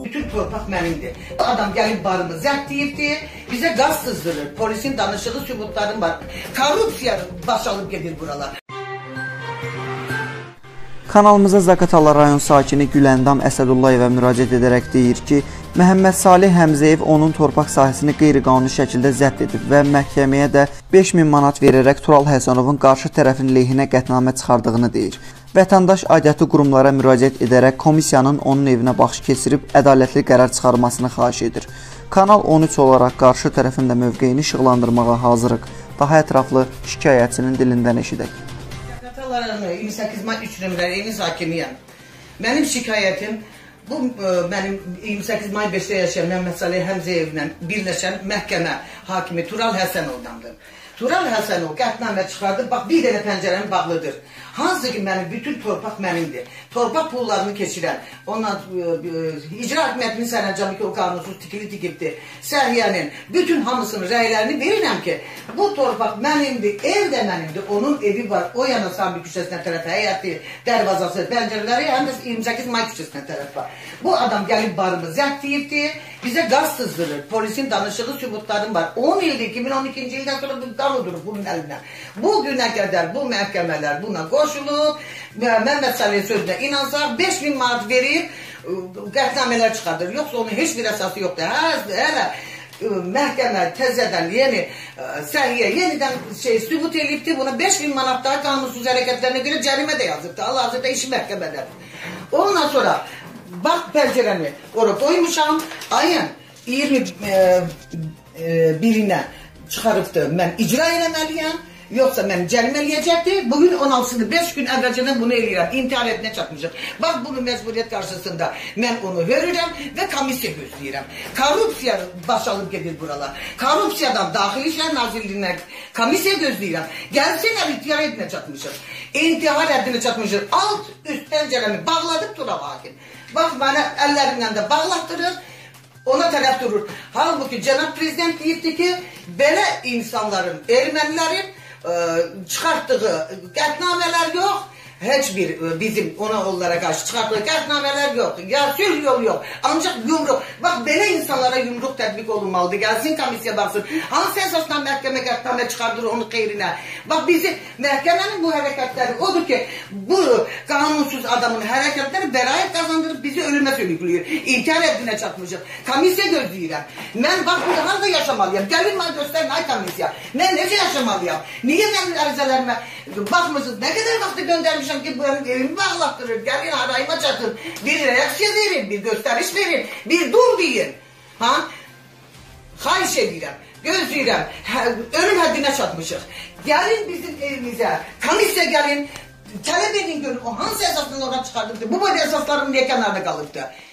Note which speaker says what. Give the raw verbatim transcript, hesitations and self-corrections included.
Speaker 1: Bütün torpaq mənimdir. Adam gəlib barımı zəbt deyibdi, bizə qaz sızdırır. Polisin danışığı sübutlarım var. Korrupsiya baş alıb gedir buralar.
Speaker 2: Kanalımıza Zaqatala rayon sakini Güləndam Əsədullayeva müraciət edərək deyir ki, Məhəmməd Salih Həmzəyev onun torpaq sahəsini qeyri-qanuni şəkildə zəbt edib və məhkəməyə də beş min manat verərək Tural Həsənovun qarşı tərəfin lehinə qətnamə çıxardığını deyir. Vətəndaş aidiyyatı qurumlara müraciət edərək komissiyanın onun evinə baxış keçirib ədalətli qərar çıxarmasını xahiş edir. Kanal on üç olaraq qarşı tərəfin də mövqeyini işıqlandırmağa hazırıq. Daha ətraflı şikayətçinin dilindən eşidək.
Speaker 1: iyirmi səkkiz may üç nömrəli evin sakiniyəm. Mənim şikayətim bu mənim iyirmi səkkiz may beşdə yaşayan Məhəmməd Salih Həmzəyevlə birləşən məhkəmə hakimi Tural Həsənovdandır. Tural Həsənov qətnamə çıxardır, bax bir dənə pəncərəmi bağlıdır. Hansı ki mənim bütün torpaq mənimdir. Torpaq pullarını keçirən, ondan icra hakimiyyətinin sərəncamı ki o qanunsuz tikili tikibdir. Səhiyyənin bütün hamısının rəylərini verirəm ki bu torpaq mənimdir, ev də mənimdir. Onun evi var, o yana Sabir küçəsinə tərəf həyəti, dərvazası, pəncərələri həm də iyirmi səkkiz may küçəsinə tərəf var. Bu adam gəlib barımı zəbt deyibdi, bizə qaz sızdırır. Polisin danışığı sübutlarım var. on ildir, iki min on ikinci ildən sonra bu qal durur bunun əlindən. Bu günə qədər bu məhkəmələr buna qoşulub, Məhəmməd Salih sözünə inansaq beş min manat verib qətnamələr çıxardır. Yoxsa onun heç bir əsası yoxdur. Hələ məhkəmə təzədən yeni səhiyyə yenidən şey sübut elibdi. Buna beş min manat daha qanunsuz hərəkətlərinə görə cərimə də yazıbdı. Hal-hazırda işi məhkəmədədir. Ondan sonra bax pəncərəni ora qoymuşam. Ayın iyirmi birinə çıxarıbdır. Mən icra eləməliyəm. Yoxsa mən cərimə eləyəcəkdir. Bugün on altısını beş gün əvvəlcədən bunu eləyirəm. İntihar etmə çatmışıq. Bax bunu məcburiyyət qarşısında mən onu hörürəm və komissiya gözləyirəm. Korrupsiya baş alıb gedir buralar. Korrupsiyadan Daxili İşlər Nazirliyinə komissiya gözləyirəm. Gəlsinlər intihar etmə çatmışıq. İntihar etmə çatmışıq. Alt üst pəncərəmi bağladık Tural hakim. Bax mənə əllərindən də bağlatdırır. Ona tərəf durur. Halbuki cənab prezident deyibdi ki, belə insanların, ermənilərin çıxartdığı qətnamələr yox, heç bir bizim ona onlara qarşı çıxartdığı qətnamələr yoxdur. Ya sülh yolu yox, ancaq yumruq. Bax, belə insanlara yumruq tətbiq olunmalıdır. Gəlsin komissiya baxsın. Hansı əsasla məhkəmə qətnamə çıxardır onun xeyrinə? Bax, bizi məhkəmənin bu hərəkətləri odur ki, bu qanunsuz adamın hərəkətləri bəraət qazandırıb bizi ölümə sürükləyir. İntihar etdiyinə çatmışıq. Komissiya gözləyirəm. Mən bax, burada harada yaşamalıyam? Gəlin mənə göstərin, ay komissiya. Mən necə yaşamalıyam? Niyə mənim ərizələrimə baxmısınız? Nə qədər vaxtı göndərmişəm ki, bu evimi bağlatdırır. Gəlin, arayıma çatın. Bir reaksiya verin, bir göstəriş verin, bir dur deyin. Xahiş edirəm, gözləyirəm. Ölüm həddinə çatmışıq. Gəlin bizim evimizə, komissiya gəlin, tələb edin görün, o hansı əsasından oradan çıxardıbdır? Bu boyda əsaslarım niyə kənarda qalıbdır?